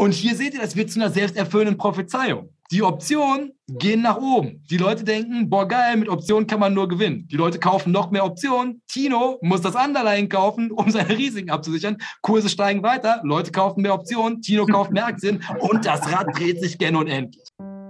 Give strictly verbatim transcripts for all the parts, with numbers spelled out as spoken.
Und hier seht ihr, das wird zu einer selbsterfüllenden Prophezeiung. Die Optionen gehen nach oben. Die Leute denken, boah geil, mit Optionen kann man nur gewinnen. Die Leute kaufen noch mehr Optionen. Tino muss das Underlying kaufen, um seine Risiken abzusichern. Kurse steigen weiter, Leute kaufen mehr Optionen, Tino kauft mehr Aktien und das Rad dreht sich gern unendlich.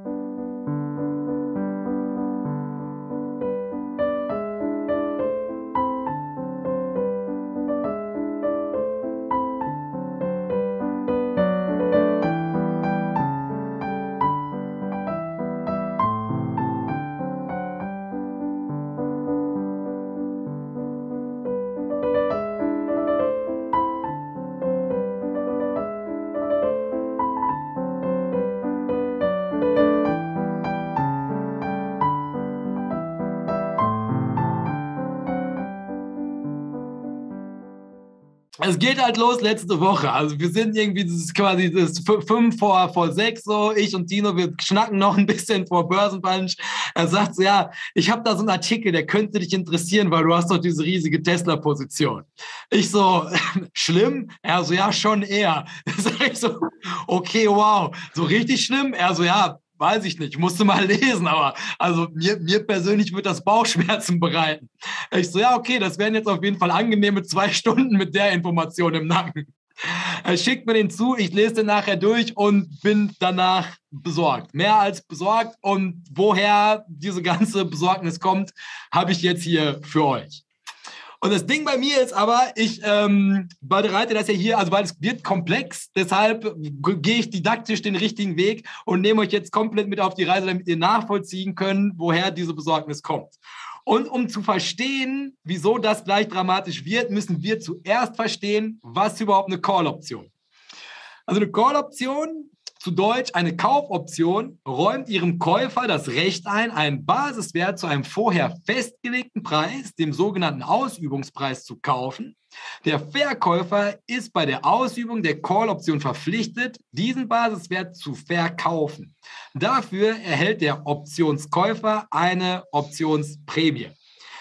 Es geht halt los letzte Woche. Also wir sind irgendwie, das ist quasi das fünf vor, vor sechs so, ich und Tino, wir schnacken noch ein bisschen vor Börsenpunch. Er sagt so, ja, ich habe da so einen Artikel, der könnte dich interessieren, weil du hast doch diese riesige Tesla-Position. Ich so, schlimm? Er so, ja, schon eher. Sag ich so, okay, wow. So richtig schlimm? Er so, ja, weiß ich nicht, musste mal lesen, aber also mir, mir persönlich wird das Bauchschmerzen bereiten. Ich so, ja, okay, das wären jetzt auf jeden Fall angenehme zwei Stunden mit der Information im Nacken. Er schickt mir den zu, ich lese den nachher durch und bin danach besorgt. Mehr als besorgt. Und woher diese ganze Besorgnis kommt, habe ich jetzt hier für euch. Und das Ding bei mir ist aber, ich ähm, bereite das ja hier, also weil es wird komplex, deshalb gehe ich didaktisch den richtigen Weg und nehme euch jetzt komplett mit auf die Reise, damit ihr nachvollziehen könnt, woher diese Besorgnis kommt. Und um zu verstehen, wieso das gleich dramatisch wird, müssen wir zuerst verstehen, was ist überhaupt eine Call-Option. Also eine Call-Option, zu Deutsch eine Kaufoption, räumt ihrem Käufer das Recht ein, einen Basiswert zu einem vorher festgelegten Preis, dem sogenannten Ausübungspreis, zu kaufen. Der Verkäufer ist bei der Ausübung der Call-Option verpflichtet, diesen Basiswert zu verkaufen. Dafür erhält der Optionskäufer eine Optionsprämie.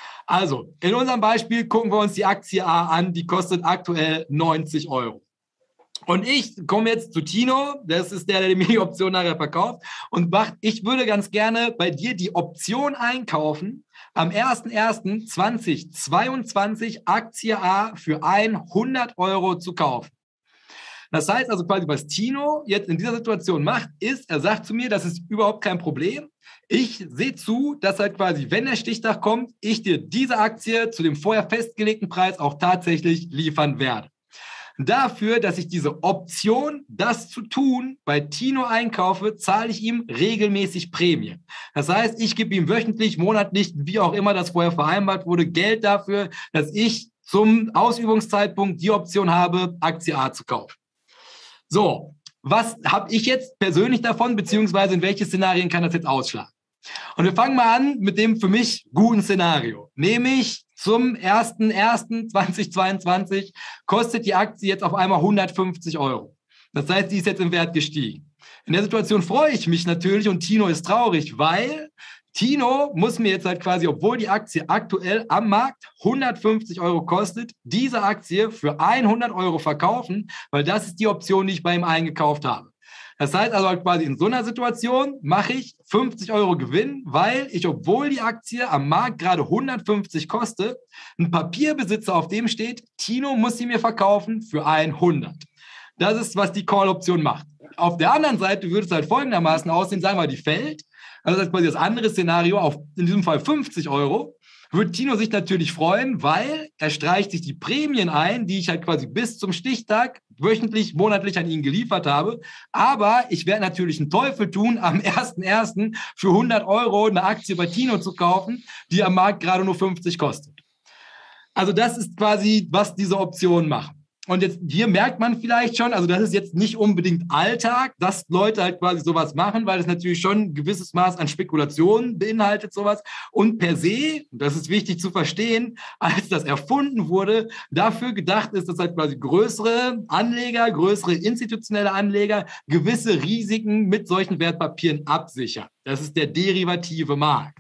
Also, in unserem Beispiel gucken wir uns die Aktie A an, die kostet aktuell neunzig Euro. Und ich komme jetzt zu Tino, das ist der, der mir die Option nachher verkauft, und sagt, ich würde ganz gerne bei dir die Option einkaufen, am ersten ersten zweitausendzweiundzwanzig Aktie A für hundert Euro zu kaufen. Das heißt also quasi, was Tino jetzt in dieser Situation macht, ist, er sagt zu mir, das ist überhaupt kein Problem. Ich sehe zu, dass halt quasi, wenn der Stichtag kommt, ich dir diese Aktie zu dem vorher festgelegten Preis auch tatsächlich liefern werde. Dafür, dass ich diese Option, das zu tun, bei Tino einkaufe, zahle ich ihm regelmäßig Prämie. Das heißt, ich gebe ihm wöchentlich, monatlich, wie auch immer das vorher vereinbart wurde, Geld dafür, dass ich zum Ausübungszeitpunkt die Option habe, Aktie A zu kaufen. So, was habe ich jetzt persönlich davon, beziehungsweise in welche Szenarien kann das jetzt ausschlagen? Und wir fangen mal an mit dem für mich guten Szenario, nämlich zum ersten ersten zweitausendzweiundzwanzig kostet die Aktie jetzt auf einmal hundertfünfzig Euro. Das heißt, die ist jetzt im Wert gestiegen. In der Situation freue ich mich natürlich und Tino ist traurig, weil Tino muss mir jetzt halt quasi, obwohl die Aktie aktuell am Markt hundertfünfzig Euro kostet, diese Aktie für hundert Euro verkaufen, weil das ist die Option, die ich bei ihm eingekauft habe. Das heißt also halt quasi in so einer Situation mache ich fünfzig Euro Gewinn, weil ich, obwohl die Aktie am Markt gerade hundertfünfzig kostet, ein Papier besitze, auf dem steht, Tino muss sie mir verkaufen für hundert. Das ist, was die Call-Option macht. Auf der anderen Seite würde es halt folgendermaßen aussehen, sagen wir, die fällt, also das ist quasi das andere Szenario, auf in diesem Fall fünfzig Euro, würde Tino sich natürlich freuen, weil er streicht sich die Prämien ein, die ich halt quasi bis zum Stichtag wöchentlich, monatlich an ihn geliefert habe. Aber ich werde natürlich einen Teufel tun, am ersten ersten für hundert Euro eine Aktie bei Tino zu kaufen, die am Markt gerade nur fünfzig kostet. Also das ist quasi, was diese Optionen machen. Und jetzt hier merkt man vielleicht schon, also das ist jetzt nicht unbedingt Alltag, dass Leute halt quasi sowas machen, weil es natürlich schon ein gewisses Maß an Spekulation beinhaltet, sowas. Und per se, das ist wichtig zu verstehen, als das erfunden wurde, dafür gedacht ist, dass halt quasi größere Anleger, größere institutionelle Anleger gewisse Risiken mit solchen Wertpapieren absichern. Das ist der derivative Markt.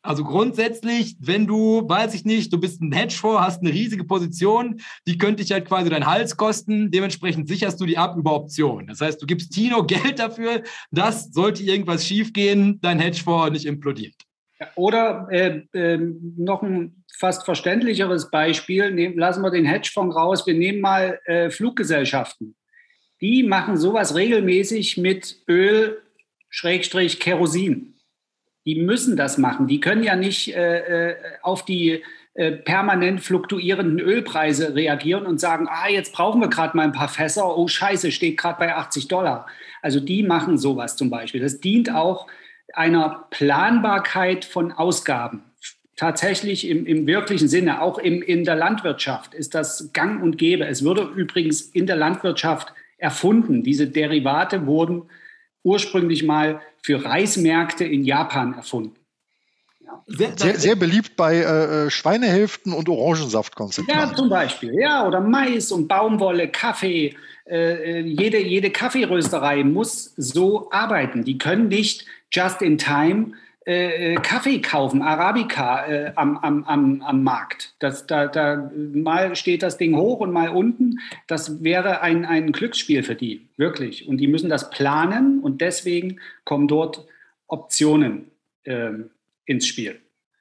Also grundsätzlich, wenn du, weiß ich nicht, du bist ein Hedgefonds, hast eine riesige Position, die könnte dich halt quasi deinen Hals kosten, dementsprechend sicherst du die ab über Optionen. Das heißt, du gibst Tino Geld dafür, dass, sollte irgendwas schiefgehen, dein Hedgefonds nicht implodiert. Oder äh, äh, noch ein fast verständlicheres Beispiel, nehm, lassen wir den Hedgefonds raus, wir nehmen mal äh, Fluggesellschaften. Die machen sowas regelmäßig mit Öl, Schrägstrich, Kerosin. Die müssen das machen. Die können ja nicht äh, auf die äh, permanent fluktuierenden Ölpreise reagieren und sagen, ah, jetzt brauchen wir gerade mal ein paar Fässer. Oh Scheiße, steht gerade bei achtzig Dollar. Also die machen sowas zum Beispiel. Das dient auch einer Planbarkeit von Ausgaben. Tatsächlich im, im wirklichen Sinne, auch im, in der Landwirtschaft ist das gang und gäbe. Es wurde übrigens in der Landwirtschaft erfunden. Diese Derivate wurden ursprünglich mal für Reismärkte in Japan erfunden. Ja. Sehr, sehr, sehr beliebt bei äh, Schweinehälften und Orangensaftkonzentraten. Ja, zum Beispiel. Ja, oder Mais und Baumwolle, Kaffee. Äh, jede, jede Kaffeerösterei muss so arbeiten. Die können nicht just in time äh, Kaffee kaufen, Arabica äh, am, am, am, am Markt. Das, da, da, mal steht das Ding hoch und mal unten. Das wäre ein, ein Glücksspiel für die, wirklich. Und die müssen das planen und deswegen kommen dort Optionen äh, ins Spiel.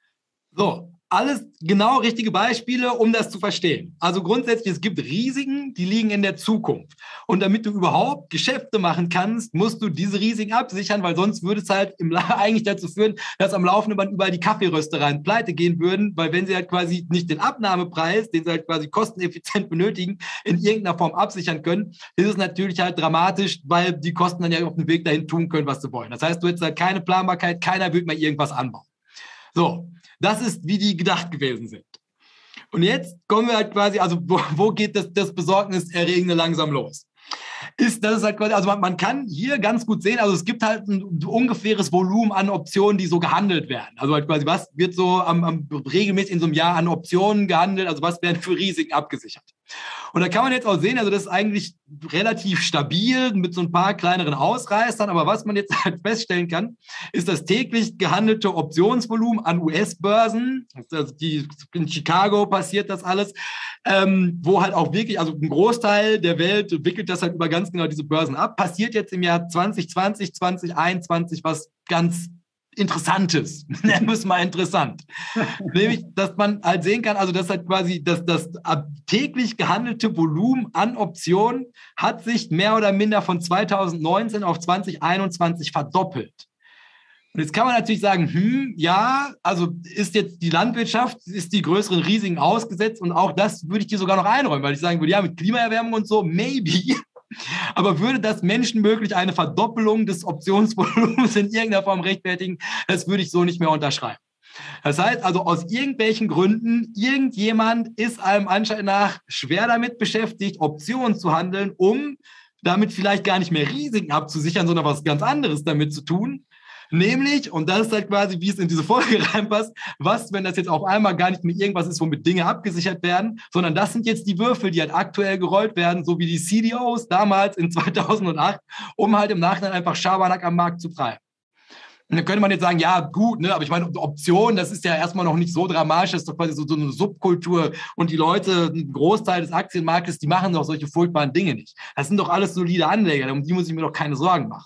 So, alles genau richtige Beispiele, um das zu verstehen. Also grundsätzlich, es gibt Risiken, die liegen in der Zukunft. Und damit du überhaupt Geschäfte machen kannst, musst du diese Risiken absichern, weil sonst würde es halt im, eigentlich dazu führen, dass am laufenden Band überall die Kaffeeröstereien pleite gehen würden, weil wenn sie halt quasi nicht den Abnahmepreis, den sie halt quasi kosteneffizient benötigen, in irgendeiner Form absichern können, ist es natürlich halt dramatisch, weil die Kosten dann ja auf dem Weg dahin tun können, was sie wollen. Das heißt, du hättest halt keine Planbarkeit, keiner wird mal irgendwas anbauen. So, das ist, wie die gedacht gewesen sind. Und jetzt kommen wir halt quasi, also wo, wo geht das, das Besorgniserregende langsam los? Ist, das ist halt quasi, also man, man kann hier ganz gut sehen, also es gibt halt ein ungefähres Volumen an Optionen, die so gehandelt werden. Also halt quasi, was wird so am, am regelmäßig in so einem Jahr an Optionen gehandelt, also was werden für Risiken abgesichert. Und da kann man jetzt auch sehen, also das ist eigentlich relativ stabil mit so ein paar kleineren Ausreißern, aber was man jetzt halt feststellen kann, ist das täglich gehandelte Optionsvolumen an U S-Börsen, also die, in Chicago passiert das alles, ähm, wo halt auch wirklich, also ein Großteil der Welt wickelt das halt über ganz genau diese Börsen ab, passiert jetzt im Jahr zwanzig zwanzig, zwanzig einundzwanzig was ganz Interessantes, nennen wir es mal interessant. Nämlich, dass man halt sehen kann, also das halt quasi, dass das täglich gehandelte Volumen an Optionen hat sich mehr oder minder von zweitausendneunzehn auf zwanzig einundzwanzig verdoppelt. Und jetzt kann man natürlich sagen, hm, ja, also ist jetzt die Landwirtschaft, ist die größeren Risiken ausgesetzt und auch das würde ich dir sogar noch einräumen, weil ich sagen würde, ja, mit Klimaerwärmung und so, maybe. Aber würde das menschenmöglich eine Verdoppelung des Optionsvolumens in irgendeiner Form rechtfertigen, das würde ich so nicht mehr unterschreiben. Das heißt also, aus irgendwelchen Gründen, irgendjemand ist allem Anschein nach schwer damit beschäftigt, Optionen zu handeln, um damit vielleicht gar nicht mehr Risiken abzusichern, sondern was ganz anderes damit zu tun. Nämlich, und das ist halt quasi, wie es in diese Folge reinpasst, was, wenn das jetzt auf einmal gar nicht mehr irgendwas ist, womit Dinge abgesichert werden, sondern das sind jetzt die Würfel, die halt aktuell gerollt werden, so wie die C D Os damals in zweitausendacht, um halt im Nachhinein einfach Schabernack am Markt zu treiben. Und dann könnte man jetzt sagen, ja gut, ne, aber ich meine, Optionen, das ist ja erstmal noch nicht so dramatisch, das ist doch quasi so, so eine Subkultur und die Leute, ein Großteil des Aktienmarktes, die machen doch solche furchtbaren Dinge nicht. Das sind doch alles solide Anleger, um die muss ich mir doch keine Sorgen machen.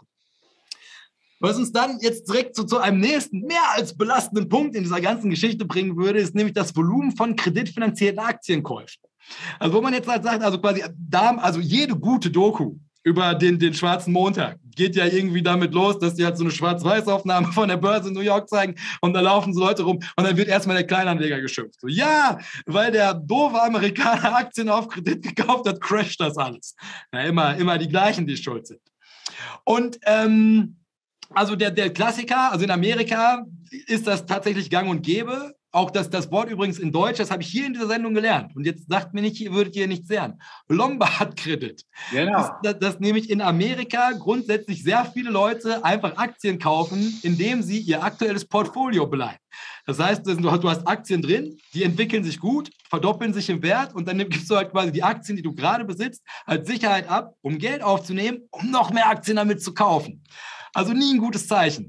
Was uns dann jetzt direkt zu, zu einem nächsten, mehr als belastenden Punkt in dieser ganzen Geschichte bringen würde, ist nämlich das Volumen von kreditfinanzierten Aktienkäufen. Also wo man jetzt halt sagt, also quasi, da, also jede gute Doku über den, den schwarzen Montag geht ja irgendwie damit los, dass die halt so eine Schwarz-Weiß-Aufnahme von der Börse in New York zeigen und da laufen so Leute rum und dann wird erstmal der Kleinanleger geschimpft. So, ja, weil der doofe Amerikaner Aktien auf Kredit gekauft hat, crasht das alles. Ja, immer, immer die gleichen, die schuld sind. Und ähm, also der, der Klassiker, also in Amerika ist das tatsächlich gang und gäbe. Auch das, das Wort übrigens in Deutsch, das habe ich hier in dieser Sendung gelernt. Und jetzt sagt mir nicht, würdet ihr nichts lernen. Lombard-Kredit. Genau. Das, das nämlich in Amerika grundsätzlich sehr viele Leute einfach Aktien kaufen, indem sie ihr aktuelles Portfolio beleihen. Das heißt, du hast Aktien drin, die entwickeln sich gut, verdoppeln sich im Wert und dann gibst du halt quasi die Aktien, die du gerade besitzt, als Sicherheit ab, um Geld aufzunehmen, um noch mehr Aktien damit zu kaufen. Also nie ein gutes Zeichen.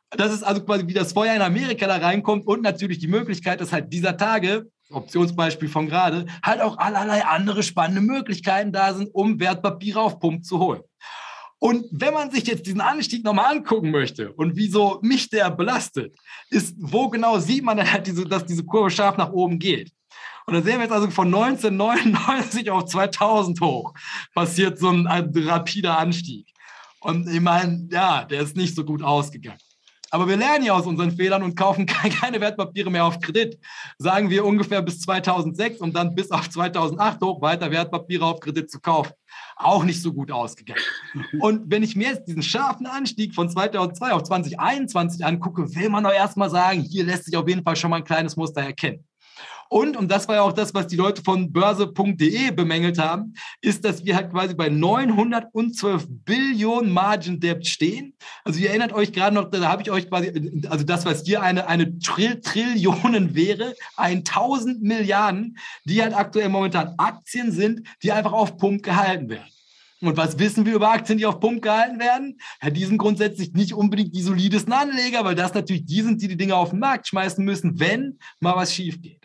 Das ist also quasi, wie das Feuer in Amerika da reinkommt und natürlich die Möglichkeit, dass halt dieser Tage, Optionsbeispiel von gerade, halt auch allerlei andere spannende Möglichkeiten da sind, um Wertpapiere auf Pump zu holen. Und wenn man sich jetzt diesen Anstieg nochmal angucken möchte und wieso mich der belastet, ist, wo genau sieht man dann halt, diese, dass diese Kurve scharf nach oben geht. Und da sehen wir jetzt also von neunzehnhundertneunundneunzig auf zweitausend hoch passiert so ein, ein rapider Anstieg. Und ich meine, ja, der ist nicht so gut ausgegangen. Aber wir lernen ja aus unseren Fehlern und kaufen keine Wertpapiere mehr auf Kredit. Sagen wir ungefähr bis zweitausendsechs und dann bis auf zweitausendacht hoch weiter Wertpapiere auf Kredit zu kaufen. Auch nicht so gut ausgegangen. Und wenn ich mir jetzt diesen scharfen Anstieg von zweitausendzwei auf zwanzig einundzwanzig angucke, will man doch erstmal sagen, hier lässt sich auf jeden Fall schon mal ein kleines Muster erkennen. Und, und das war ja auch das, was die Leute von börse punkt de bemängelt haben, ist, dass wir halt quasi bei neunhundertzwölf Billionen Margin Debt stehen. Also ihr erinnert euch gerade noch, da habe ich euch quasi, also das, was hier eine, eine Trill, Trillionen wäre, tausend Milliarden, die halt aktuell momentan Aktien sind, die einfach auf Pump gehalten werden. Und was wissen wir über Aktien, die auf Pump gehalten werden? Ja, die sind grundsätzlich nicht unbedingt die solidesten Anleger, weil das natürlich die sind, die die Dinge auf den Markt schmeißen müssen, wenn mal was schief geht.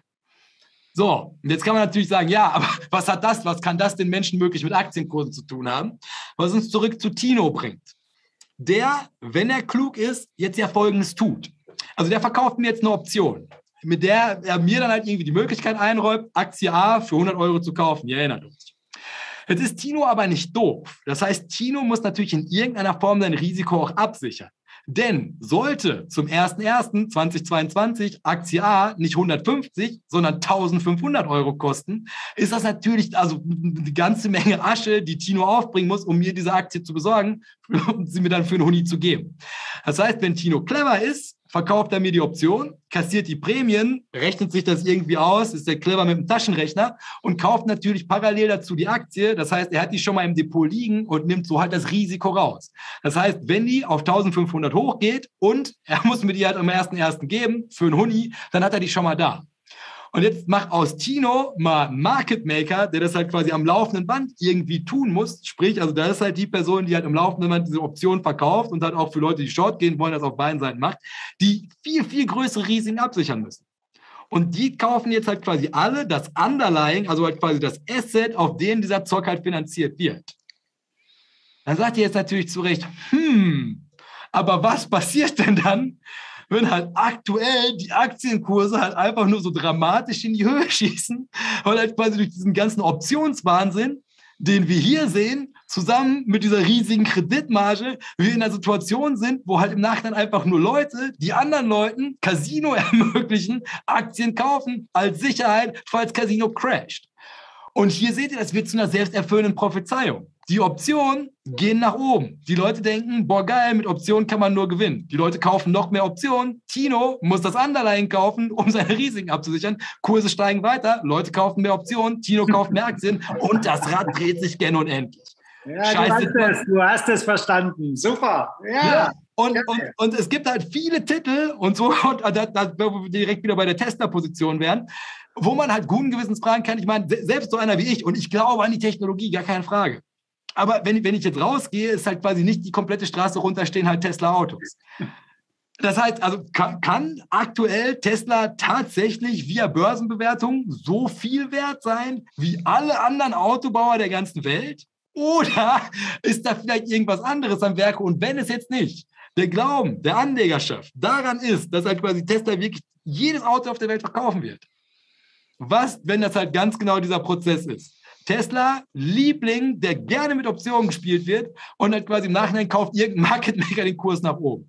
So, und jetzt kann man natürlich sagen, ja, aber was hat das, was kann das den Menschen möglich mit Aktienkursen zu tun haben? Was uns zurück zu Tino bringt. Der, wenn er klug ist, jetzt ja Folgendes tut. Also der verkauft mir jetzt eine Option, mit der er mir dann halt irgendwie die Möglichkeit einräumt, Aktie A für hundert Euro zu kaufen. Ihr erinnert euch. Jetzt ist Tino aber nicht doof. Das heißt, Tino muss natürlich in irgendeiner Form sein Risiko auch absichern. Denn sollte zum ersten ersten zweitausendzweiundzwanzig Aktie A nicht hundertfünfzig, sondern eintausendfünfhundert Euro kosten, ist das natürlich also eine ganze Menge Asche, die Tino aufbringen muss, um mir diese Aktie zu besorgen und sie mir dann für einen Huni zu geben. Das heißt, wenn Tino clever ist, verkauft er mir die Option, kassiert die Prämien, rechnet sich das irgendwie aus, ist der clever mit dem Taschenrechner und kauft natürlich parallel dazu die Aktie. Das heißt, er hat die schon mal im Depot liegen und nimmt so halt das Risiko raus. Das heißt, wenn die auf eintausendfünfhundert hochgeht und er muss mir die halt am ersten ersten geben für einen Huni, dann hat er die schon mal da. Und jetzt mach aus Tino mal Market Maker, der das halt quasi am laufenden Band irgendwie tun muss. Sprich, also da ist halt die Person, die halt am laufenden Band diese Option verkauft und halt auch für Leute, die Short gehen wollen, das auf beiden Seiten macht, die viel, viel größere Risiken absichern müssen. Und die kaufen jetzt halt quasi alle das Underlying, also halt quasi das Asset, auf dem dieser Zock halt finanziert wird. Dann sagt ihr jetzt natürlich zu Recht, hm, aber was passiert denn dann, wenn halt aktuell die Aktienkurse halt einfach nur so dramatisch in die Höhe schießen, weil halt quasi durch diesen ganzen Optionswahnsinn, den wir hier sehen, zusammen mit dieser riesigen Kreditmarge, wir in einer Situation sind, wo halt im Nachhinein einfach nur Leute, die anderen Leuten Casino ermöglichen, Aktien kaufen als Sicherheit, falls Casino crasht. Und hier seht ihr, das wird zu einer selbsterfüllenden Prophezeiung. Die Optionen gehen nach oben. Die Leute denken, boah geil, mit Optionen kann man nur gewinnen. Die Leute kaufen noch mehr Optionen. Tino muss das Underlying kaufen, um seine Risiken abzusichern. Kurse steigen weiter, Leute kaufen mehr Optionen, Tino kauft mehr Aktien und das Rad dreht sich gern unendlich. Ja, Scheiße. Du hast es, du hast es verstanden. Super. Ja. ja. Und, und, und es gibt halt viele Titel und so, und da, da, wo wir direkt wieder bei der Tesla-Position wären, wo man halt guten Gewissens fragen kann, ich meine, selbst so einer wie ich, und ich glaube an die Technologie, gar keine Frage. Aber wenn, wenn ich jetzt rausgehe, ist halt quasi nicht die komplette Straße runter, stehen halt Tesla-Autos. Das heißt, also kann, kann aktuell Tesla tatsächlich via Börsenbewertung so viel wert sein wie alle anderen Autobauer der ganzen Welt? Oder ist da vielleicht irgendwas anderes am Werke? Und wenn es jetzt nicht der Glauben der Anlegerschaft daran ist, dass halt quasi Tesla wirklich jedes Auto auf der Welt verkaufen wird, was, wenn das halt ganz genau dieser Prozess ist? Tesla, Liebling, der gerne mit Optionen gespielt wird und halt quasi im Nachhinein kauft irgendein Market Maker den Kurs nach oben.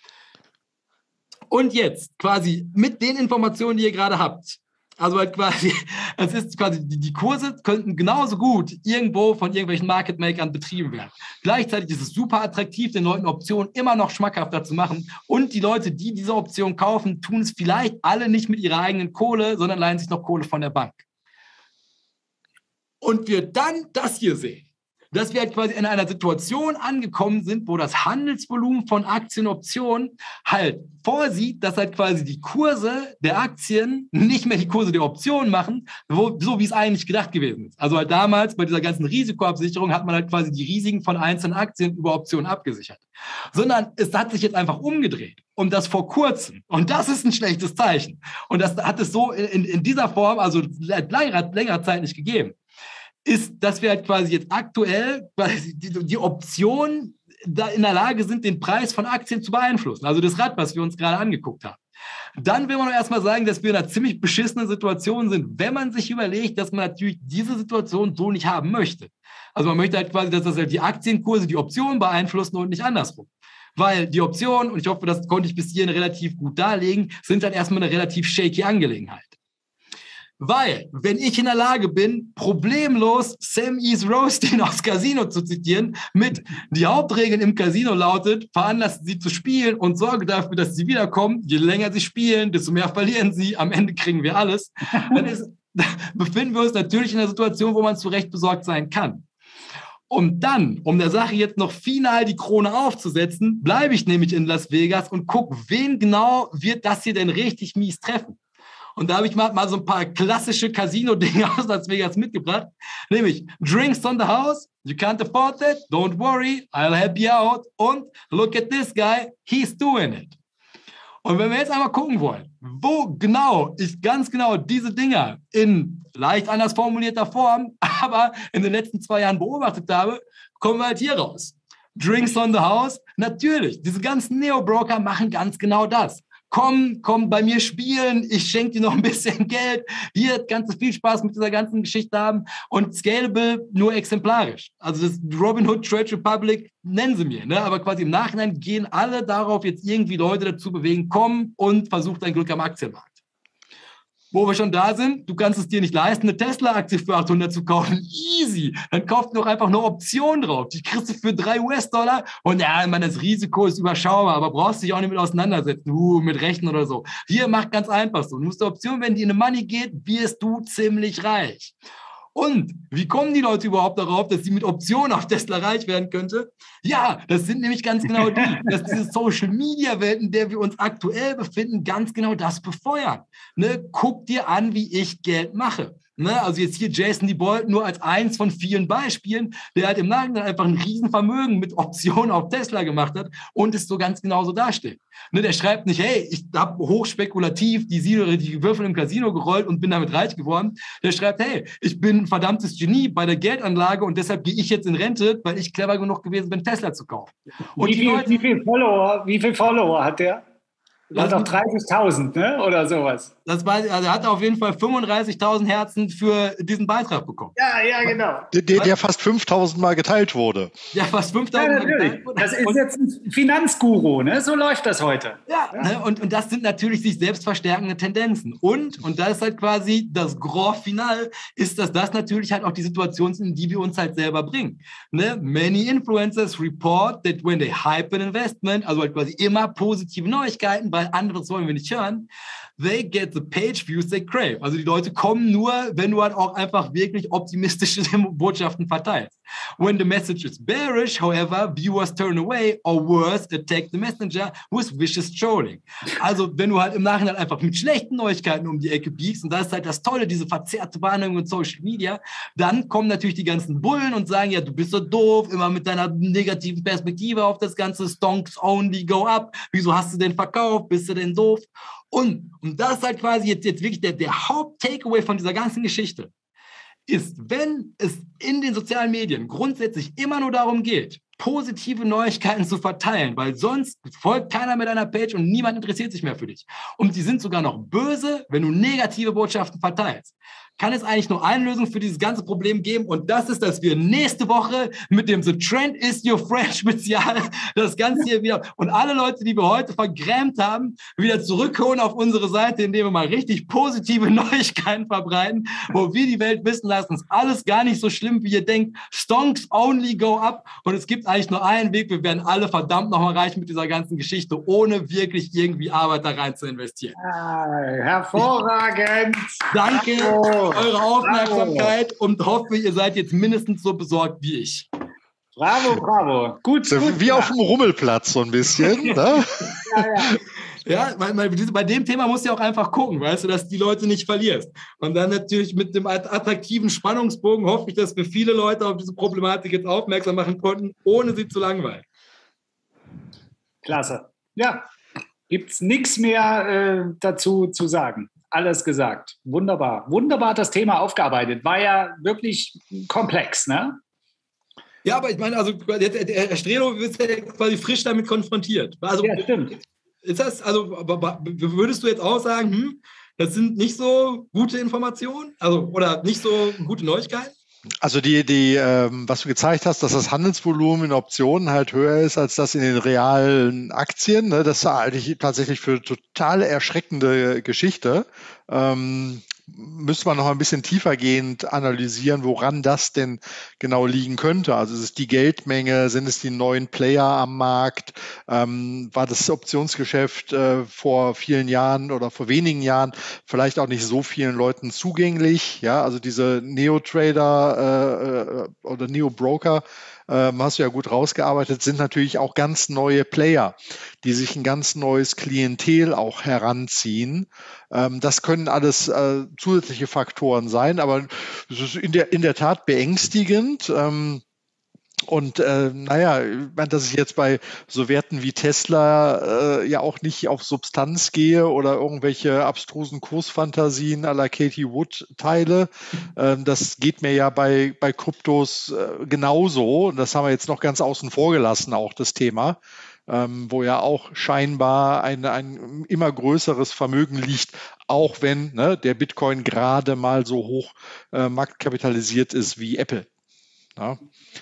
Und jetzt quasi mit den Informationen, die ihr gerade habt, also halt quasi, es ist quasi, die, die Kurse könnten genauso gut irgendwo von irgendwelchen Market Makern betrieben werden. Gleichzeitig ist es super attraktiv, den Leuten Optionen immer noch schmackhafter zu machen. Und die Leute, die diese Option kaufen, tun es vielleicht alle nicht mit ihrer eigenen Kohle, sondern leihen sich noch Kohle von der Bank. Und wir dann das hier sehen, dass wir halt quasi in einer Situation angekommen sind, wo das Handelsvolumen von Aktienoptionen halt vorsieht, dass halt quasi die Kurse der Aktien nicht mehr die Kurse der Optionen machen, wo, so wie es eigentlich gedacht gewesen ist. Also halt damals bei dieser ganzen Risikoabsicherung hat man halt quasi die Risiken von einzelnen Aktien über Optionen abgesichert. Sondern es hat sich jetzt einfach umgedreht. Und das vor kurzem. Und das ist ein schlechtes Zeichen. Und das hat es so in, in dieser Form, also seit längerer, längerer Zeit nicht gegeben. Ist, dass wir halt quasi jetzt aktuell quasi die, die Optionen da in der Lage sind, den Preis von Aktien zu beeinflussen. Also das Rad, was wir uns gerade angeguckt haben. Dann will man noch erstmal sagen, dass wir in einer ziemlich beschissenen Situation sind, wenn man sich überlegt, dass man natürlich diese Situation so nicht haben möchte. Also man möchte halt quasi, dass das halt die Aktienkurse die Optionen beeinflussen und nicht andersrum. Weil die Optionen, und ich hoffe, das konnte ich bis hierhin relativ gut darlegen, sind dann erstmal eine relativ shaky Angelegenheit. Weil, wenn ich in der Lage bin, problemlos Sam East Roasting aus Casino zu zitieren, mit die Hauptregel im Casino lautet, veranlasst sie zu spielen und sorge dafür, dass sie wiederkommen. Je länger sie spielen, desto mehr verlieren sie. Am Ende kriegen wir alles. Dann ist, befinden wir uns natürlich in einer Situation, wo man zu Recht besorgt sein kann. Und dann, um der Sache jetzt noch final die Krone aufzusetzen, bleibe ich nämlich in Las Vegas und gucke, wen genau wird das hier denn richtig mies treffen. Und da habe ich mal, mal so ein paar klassische Casino-Dinge aus Las Vegas mitgebracht. Nämlich Drinks on the house, you can't afford that, don't worry, I'll help you out. Und look at this guy, he's doing it. Und wenn wir jetzt einmal gucken wollen, wo genau ich ganz genau diese Dinger in leicht anders formulierter Form, aber in den letzten zwei Jahren beobachtet habe, kommen wir halt hier raus. Drinks on the house, natürlich, diese ganzen Neo-Broker machen ganz genau das. Komm, komm bei mir spielen, ich schenke dir noch ein bisschen Geld. Hier kannst du viel Spaß mit dieser ganzen Geschichte haben. Und scalable nur exemplarisch. Also das Robinhood Trade Republic nennen sie mir. Ne? Aber quasi im Nachhinein gehen alle darauf, jetzt irgendwie Leute dazu bewegen, komm und versuch dein Glück am Aktienmarkt. Wo wir schon da sind, du kannst es dir nicht leisten, eine Tesla-Aktie für achthundert zu kaufen. Easy. Dann kauft doch einfach eine Option drauf. Die kriegst du für drei US-Dollar. Und ja, man, das Risiko ist überschaubar, aber brauchst dich auch nicht mit auseinandersetzen. Uh, mit Rechten oder so. Hier, macht ganz einfach so. Du musst die Option, wenn die in eine Money geht, wirst du ziemlich reich. Und wie kommen die Leute überhaupt darauf, dass sie mit Optionen auf Tesla reich werden könnte? Ja, das sind nämlich ganz genau die, dass diese Social-Media-Welt, in der wir uns aktuell befinden, ganz genau das befeuern. Ne? Guck dir an, wie ich Geld mache. Ne? Also jetzt hier Jason DeBolt nur als eins von vielen Beispielen, der halt im Nachhinein einfach ein Riesenvermögen mit Optionen auf Tesla gemacht hat und es so ganz genauso dasteht. Ne? Der schreibt nicht, hey, ich habe hochspekulativ die, die Würfel im Casino gerollt und bin damit reich geworden. Der schreibt, hey, ich bin ein verdammtes Genie bei der Geldanlage und deshalb gehe ich jetzt in Rente, weil ich clever genug gewesen bin, Tesla zu kaufen. Und wie, viel, Leute, wie, viel Follower, wie viel Follower hat der? Er hat doch dreißigtausend, ne? Oder sowas. Das war, also er hat auf jeden Fall fünfunddreißigtausend Herzen für diesen Beitrag bekommen. Ja, ja, genau. Der, der, der fast fünftausend Mal geteilt wurde. Ja, fast fünftausend ja, Mal geteilt wurde. Das ist und, jetzt ein Finanzguru, ne? So läuft das heute. Ja, ja. Ne? Und, und das sind natürlich sich selbst verstärkende Tendenzen. Und, und das ist halt quasi das Grand Final, ist, dass das natürlich halt auch die Situation sind, in die wir uns halt selber bringen. Ne? Many influencers report that when they hype an investment, also halt quasi immer positive Neuigkeiten, weil anderes wollen wir nicht hören, they get the page views they crave. Also die Leute kommen nur, wenn du halt auch einfach wirklich optimistische Botschaften verteilst. When the message is bearish, however, viewers turn away or worse, attack the messenger with vicious trolling. Also wenn du halt im Nachhinein einfach mit schlechten Neuigkeiten um die Ecke biegst, und das ist halt das Tolle, diese verzerrte Wahrnehmung in Social Media, dann kommen natürlich die ganzen Bullen und sagen, ja, du bist so doof, immer mit deiner negativen Perspektive auf das ganze Stonks only go up. Wieso hast du denn verkauft? Bist du denn doof? Und, und das ist halt quasi jetzt, jetzt wirklich der, der Haupt-Takeaway von dieser ganzen Geschichte, ist, wenn es in den sozialen Medien grundsätzlich immer nur darum geht, positive Neuigkeiten zu verteilen, weil sonst folgt keiner mehr deiner Page und niemand interessiert sich mehr für dich. Und die sind sogar noch böse, wenn du negative Botschaften verteilst. Kann es eigentlich nur eine Lösung für dieses ganze Problem geben, und das ist, dass wir nächste Woche mit dem The Trend is Your Friend Spezial das Ganze hier wieder und alle Leute, die wir heute vergrämt haben, wieder zurückholen auf unsere Seite, indem wir mal richtig positive Neuigkeiten verbreiten, wo wir die Welt wissen lassen, ist alles gar nicht so schlimm, wie ihr denkt. Stonks only go up, und es gibt eigentlich nur einen Weg, wir werden alle verdammt nochmal reich mit dieser ganzen Geschichte, ohne wirklich irgendwie Arbeit da rein zu investieren. Ah, hervorragend! Danke! Oh. Eure Aufmerksamkeit und hoffe, ihr seid jetzt mindestens so besorgt wie ich. Bravo, bravo. Gut, so gut. Wie ja. auf dem Rummelplatz so ein bisschen. Ne? ja, ja. Ja, weil, weil bei dem Thema musst du ja auch einfach gucken, weißt du, dass die Leute nicht verlierst. Und dann natürlich mit dem attraktiven Spannungsbogen hoffe ich, dass wir viele Leute auf diese Problematik jetzt aufmerksam machen konnten, ohne sie zu langweilen. Klasse. Ja, gibt es nichts mehr äh, dazu zu sagen. Alles gesagt. Wunderbar. Wunderbar das Thema aufgearbeitet. War ja wirklich komplex, ne? Ja, aber ich meine, also Herr Strelo ist ja quasi frisch damit konfrontiert. Also, ja, stimmt. Ist das, also würdest du jetzt auch sagen, hm, das sind nicht so gute Informationen? Also, oder nicht so gute Neuigkeiten? Also die, die, ähm, was du gezeigt hast, dass das Handelsvolumen in Optionen halt höher ist als das in den realen Aktien, ne, das ist eigentlich tatsächlich für total erschreckende Geschichte. Ähm, müsste man noch ein bisschen tiefergehend analysieren, woran das denn genau liegen könnte. Also ist es die Geldmenge, sind es die neuen Player am Markt, ähm, war das Optionsgeschäft äh, vor vielen Jahren oder vor wenigen Jahren vielleicht auch nicht so vielen Leuten zugänglich. Ja, also diese Neo-Trader äh, oder Neo-Broker, ähm, hast du ja gut rausgearbeitet, sind natürlich auch ganz neue Player, die sich ein ganz neues Klientel auch heranziehen. Ähm, das können alles äh, zusätzliche Faktoren sein, aber es ist in der, in der Tat beängstigend. Ähm, Und äh, naja, dass ich jetzt bei so Werten wie Tesla äh, ja auch nicht auf Substanz gehe oder irgendwelche abstrusen Kursfantasien à la Katie Wood teile, äh, das geht mir ja bei, bei Kryptos äh, genauso. Und das haben wir jetzt noch ganz außen vor gelassen, auch das Thema. Ähm, wo ja auch scheinbar ein, ein immer größeres Vermögen liegt, auch wenn ne, der Bitcoin gerade mal so hoch äh, marktkapitalisiert ist wie Apple. Ja.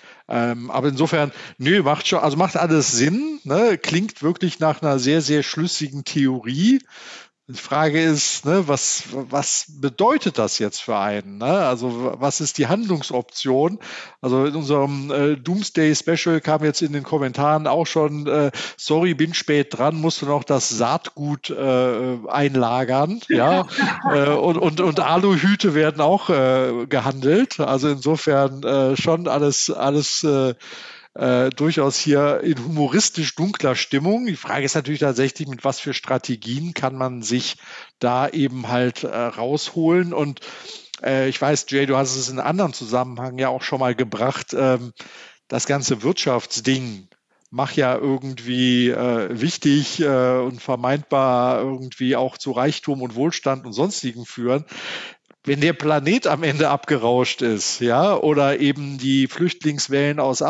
Ähm, aber insofern, nö, macht schon, also macht alles Sinn, ne? Klingt wirklich nach einer sehr, sehr schlüssigen Theorie. Die Frage ist, ne, was, was bedeutet das jetzt für einen? Ne? Also was ist die Handlungsoption? Also in unserem äh, Doomsday Special kam jetzt in den Kommentaren auch schon, äh, sorry, bin spät dran, musste noch das Saatgut äh, einlagern. Ja? äh, und, und, und Aluhüte werden auch äh, gehandelt. Also insofern äh, schon alles, alles äh, Äh, durchaus hier in humoristisch dunkler Stimmung. Die Frage ist natürlich tatsächlich, mit was für Strategien kann man sich da eben halt äh, rausholen. Und äh, ich weiß, Jay, du hast es in einem anderen Zusammenhang ja auch schon mal gebracht, ähm, das ganze Wirtschaftsding macht ja irgendwie äh, wichtig äh, und vermeintbar irgendwie auch zu Reichtum und Wohlstand und sonstigen führen. Wenn der Planet am Ende abgerauscht ist, ja, oder eben die Flüchtlingswellen aus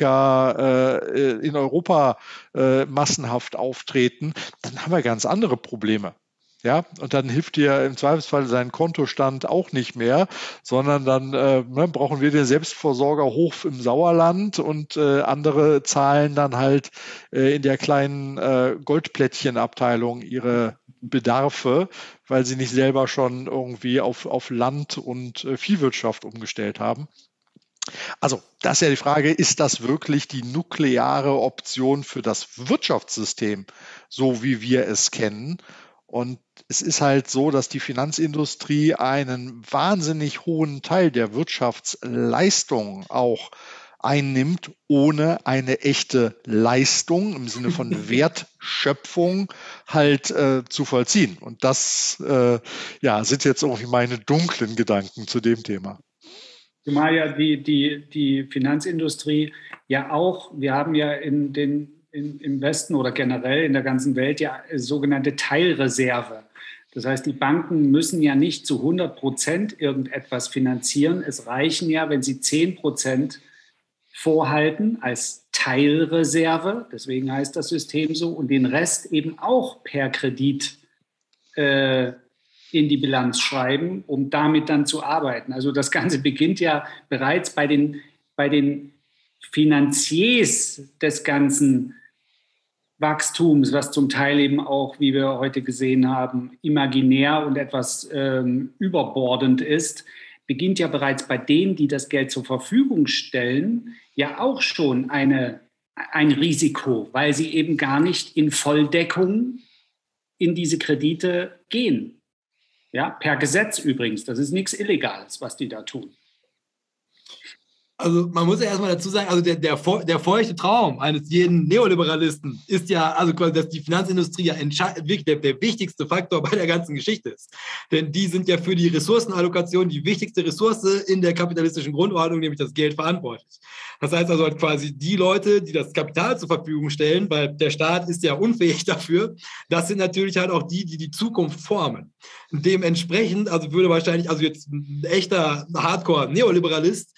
Afrika äh, in Europa äh, massenhaft auftreten, dann haben wir ganz andere Probleme. Ja, und dann hilft dir im Zweifelsfall sein Kontostand auch nicht mehr, sondern dann äh, ne, brauchen wir den Selbstversorgerhof im Sauerland und äh, andere zahlen dann halt äh, in der kleinen äh, Goldplättchenabteilung ihre Bedarfe, weil sie nicht selber schon irgendwie auf, auf Land- und äh, Viehwirtschaft umgestellt haben. Also, das ist ja die Frage, ist das wirklich die nukleare Option für das Wirtschaftssystem, so wie wir es kennen? Und es ist halt so, dass die Finanzindustrie einen wahnsinnig hohen Teil der Wirtschaftsleistung auch einnimmt, ohne eine echte Leistung im Sinne von Wertschöpfung halt äh, zu vollziehen. Und das äh, ja, sind jetzt irgendwie meine dunklen Gedanken zu dem Thema. Zumal ja die, die, die Finanzindustrie ja auch, wir haben ja in den, in, im Westen oder generell in der ganzen Welt ja sogenannte Teilreserve. Das heißt, die Banken müssen ja nicht zu hundert Prozent irgendetwas finanzieren. Es reichen ja, wenn sie zehn Prozent vorhalten als Teilreserve, deswegen heißt das System so, und den Rest eben auch per Kredit äh, in die Bilanz schreiben, um damit dann zu arbeiten. Also das Ganze beginnt ja bereits bei den, bei den Finanziers des ganzen Wachstums, was zum Teil eben auch, wie wir heute gesehen haben, imaginär und etwas ähm, überbordend ist, beginnt ja bereits bei denen, die das Geld zur Verfügung stellen, ja auch schon eine, ein Risiko, weil sie eben gar nicht in Volldeckung in diese Kredite gehen. Ja, per Gesetz übrigens. Das ist nichts Illegales, was die da tun. Also man muss ja erstmal dazu sagen, also der, der, der feuchte Traum eines jeden Neoliberalisten ist ja, also quasi, dass die Finanzindustrie ja wirklich der, der wichtigste Faktor bei der ganzen Geschichte ist. Denn die sind ja für die Ressourcenallokation die wichtigste Ressource in der kapitalistischen Grundordnung, nämlich das Geld, verantwortlich. Das heißt also halt quasi die Leute, die das Kapital zur Verfügung stellen, weil der Staat ist ja unfähig dafür, das sind natürlich halt auch die, die die Zukunft formen. Dementsprechend, also würde wahrscheinlich, also jetzt ein echter Hardcore-Neoliberalist,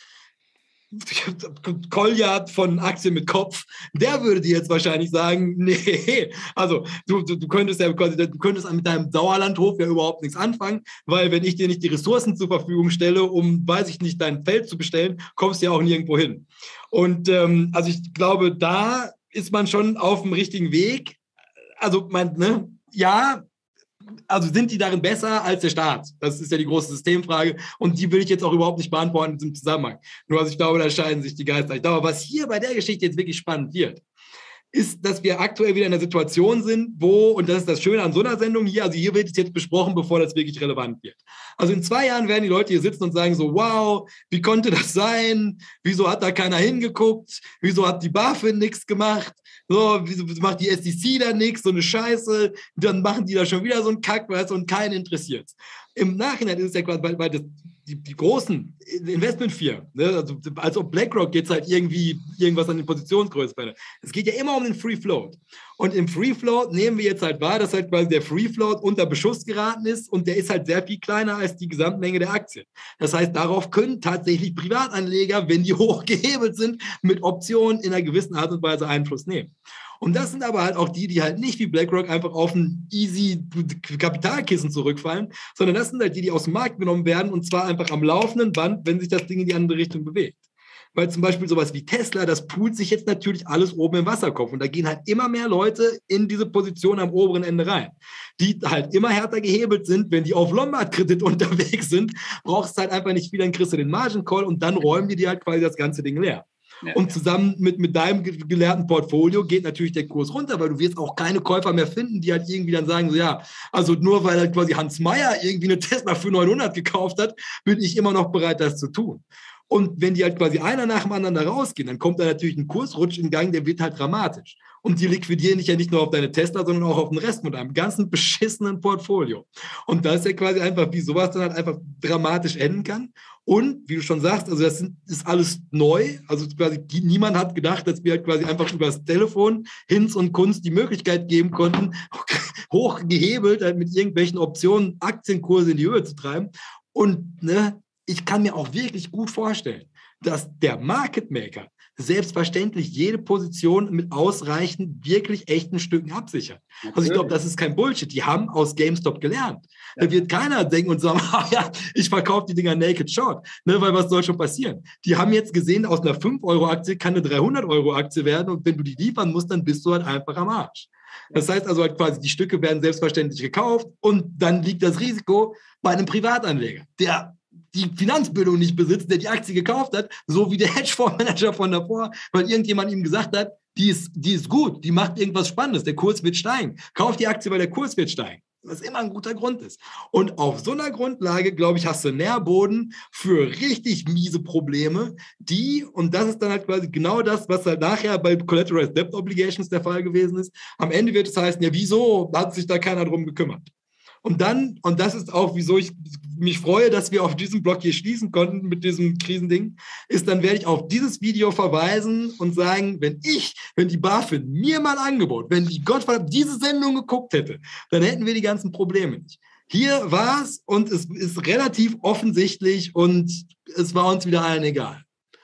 Kolja von Aktien mit Kopf, der würde dir jetzt wahrscheinlich sagen, nee, also du, du, du könntest ja quasi, du könntest mit deinem Sauerlandhof ja überhaupt nichts anfangen, weil wenn ich dir nicht die Ressourcen zur Verfügung stelle, um, weiß ich nicht, dein Feld zu bestellen, kommst du ja auch nirgendwo hin. Und ähm, also ich glaube, da ist man schon auf dem richtigen Weg. Also man, ne, ja, also sind die darin besser als der Staat? Das ist ja die große Systemfrage und die will ich jetzt auch überhaupt nicht beantworten in diesem Zusammenhang. Nur also ich glaube, da scheiden sich die Geister. Ich glaube, was hier bei der Geschichte jetzt wirklich spannend wird, ist, dass wir aktuell wieder in einer Situation sind, wo, und das ist das Schöne an so einer Sendung hier, also hier wird es jetzt besprochen, bevor das wirklich relevant wird. Also in zwei Jahren werden die Leute hier sitzen und sagen so, wow, wie konnte das sein? Wieso hat da keiner hingeguckt? Wieso hat die BaFin nichts gemacht? So, wieso macht die S E C da nichts? So eine Scheiße. Dann machen die da schon wieder so einen Kack, weißt du, und keinen interessiert. Im Nachhinein ist es ja quasi, weil, weil das, die, die großen Investmentfirmen, ne, also als ob BlackRock jetzt halt irgendwie irgendwas an den Positionsgrößen verändert. Es geht ja immer um den Free Float. Und im Free Float nehmen wir jetzt halt wahr, dass halt quasi der Free Float unter Beschuss geraten ist und der ist halt sehr viel kleiner als die Gesamtmenge der Aktien. Das heißt, darauf können tatsächlich Privatanleger, wenn die hoch gehebelt sind, mit Optionen in einer gewissen Art und Weise Einfluss nehmen. Und das sind aber halt auch die, die halt nicht wie BlackRock einfach auf ein easy Kapitalkissen zurückfallen, sondern das sind halt die, die aus dem Markt genommen werden und zwar einfach am laufenden Band, wenn sich das Ding in die andere Richtung bewegt. Weil zum Beispiel sowas wie Tesla, das poolt sich jetzt natürlich alles oben im Wasserkopf und da gehen halt immer mehr Leute in diese Position am oberen Ende rein, die halt immer härter gehebelt sind. Wenn die auf Lombard-Kredit unterwegs sind, brauchst du halt einfach nicht viel, dann kriegst du den Margin Call und dann räumen die dir halt quasi das ganze Ding leer. Ja. Und zusammen mit, mit deinem gelehrten Portfolio geht natürlich der Kurs runter, weil du wirst auch keine Käufer mehr finden, die halt irgendwie dann sagen, so ja, also nur weil halt quasi Hans Meyer irgendwie eine Tesla für neunhundert gekauft hat, bin ich immer noch bereit, das zu tun. Und wenn die halt quasi einer nach dem anderen da rausgehen, dann kommt da natürlich ein Kursrutsch in Gang, der wird halt dramatisch. Und die liquidieren dich ja nicht nur auf deine Tesla, sondern auch auf den Rest mit einem ganzen beschissenen Portfolio. Und das ist ja quasi einfach, wie sowas dann halt einfach dramatisch enden kann. Und wie du schon sagst, also das sind, ist alles neu. Also quasi die, niemand hat gedacht, dass wir halt quasi einfach über das Telefon Hinz und Kunz die Möglichkeit geben konnten, hochgehebelt halt mit irgendwelchen Optionen Aktienkurse in die Höhe zu treiben. Und ne, ich kann mir auch wirklich gut vorstellen, dass der Market Maker selbstverständlich jede Position mit ausreichend wirklich echten Stücken absichert. Natürlich. Also ich glaube, das ist kein Bullshit. Die haben aus GameStop gelernt. Ja. Da wird keiner denken und sagen, ah, ja, ich verkaufe die Dinger naked short, ne, weil was soll schon passieren? Die haben jetzt gesehen, aus einer fünf Euro Aktie kann eine dreihundert Euro Aktie werden und wenn du die liefern musst, dann bist du halt einfach am Arsch. Das heißt also halt quasi, die Stücke werden selbstverständlich gekauft und dann liegt das Risiko bei einem Privatanleger, der die Finanzbildung nicht besitzt, der die Aktie gekauft hat, so wie der Hedgefondsmanager von davor, weil irgendjemand ihm gesagt hat, die ist, die ist gut, die macht irgendwas Spannendes, der Kurs wird steigen. Kauf die Aktie, weil der Kurs wird steigen. Was immer ein guter Grund ist. Und auf so einer Grundlage, glaube ich, hast du Nährboden für richtig miese Probleme, die, und das ist dann halt quasi genau das, was halt nachher bei Collateralized Debt Obligations der Fall gewesen ist, am Ende wird es heißen, ja, wieso hat sich da keiner drum gekümmert? Und dann, und das ist auch, wieso ich mich freue, dass wir auf diesem Blog hier schließen konnten mit diesem Krisending, ist, dann werde ich auf dieses Video verweisen und sagen, wenn ich, wenn die BaFin mir mal Angebot, wenn die Gottverdammt diese Sendung geguckt hätte, dann hätten wir die ganzen Probleme nicht. Hier war es und es ist relativ offensichtlich und es war uns wieder allen egal.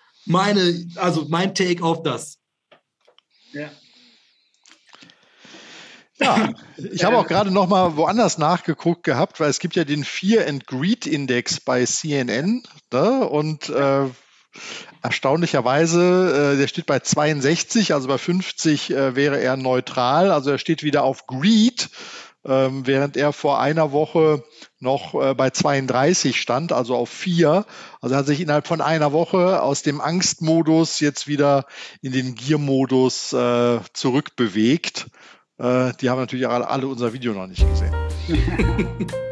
Meine, also mein Take auf das. Ja. Ja, ich habe auch gerade noch mal woanders nachgeguckt gehabt, weil es gibt ja den Fear and Greed Index bei C N N, ne? Und äh, erstaunlicherweise, äh, der steht bei zweiundsechzig, also bei fünfzig äh, wäre er neutral, also er steht wieder auf Greed, ähm, während er vor einer Woche noch äh, bei zweiunddreißig stand, also auf vier. Also er hat sich innerhalb von einer Woche aus dem Angstmodus jetzt wieder in den Gier-Modus äh, zurückbewegt. Die haben natürlich alle unser Video noch nicht gesehen.